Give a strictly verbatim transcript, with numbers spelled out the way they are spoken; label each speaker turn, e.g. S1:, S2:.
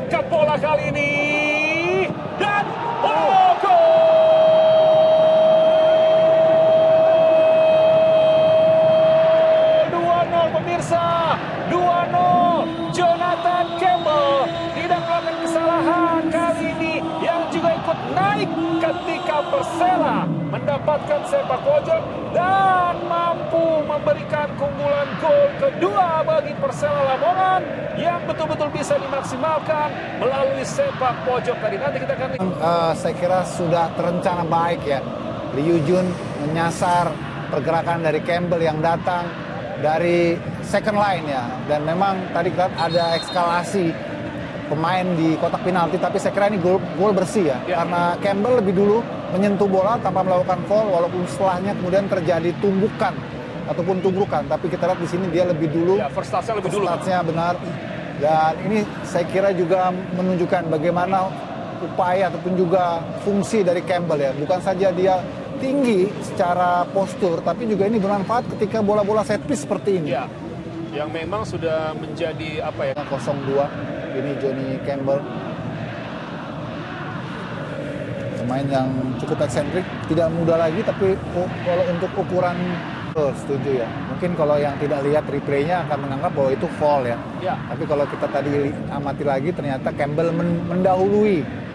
S1: angkat bola kali ini. Dan oh, gol! dua nol pemirsa. dua nol. Jonathan Campbell tidak melakukan kesalahan kali ini, yang juga ikut naik ketika Persela mendapatkan sepak pojok dan mampu memberikan keunggulan gol kedua bagi Persela Lamongan yang betul-betul bisa dimaksimalkan melalui sepak pojok tadi. Nanti kita akan
S2: uh, saya kira sudah terencana baik ya. Liu Jun menyasar pergerakan dari Campbell yang datang dari second line ya, dan memang tadi kita ada eskalasi pemain di kotak penalti, tapi saya kira ini gol, gol bersih ya, ya, karena Campbell lebih dulu menyentuh bola tanpa melakukan foul, walaupun setelahnya kemudian terjadi tumbukan ataupun tunggukan, tapi kita lihat di sini dia lebih dulu,
S1: ya, first touch-nya lebih dulu,
S2: touch-nya benar, dan ini saya kira juga menunjukkan bagaimana upaya ataupun juga fungsi dari Campbell ya, bukan saja dia tinggi secara postur, tapi juga ini bermanfaat ketika bola-bola set piece seperti ini.
S1: Ya, yang memang sudah menjadi apa ya?
S2: nol dua, ini Johnny Campbell. Pemain yang cukup eksentrik, tidak muda lagi, tapi kalau untuk ukuran, oh, setuju ya. Mungkin kalau yang tidak lihat replaynya akan menganggap bahwa itu foul ya.
S1: Ya.
S2: Tapi kalau kita tadi amati lagi, ternyata Campbell mendahului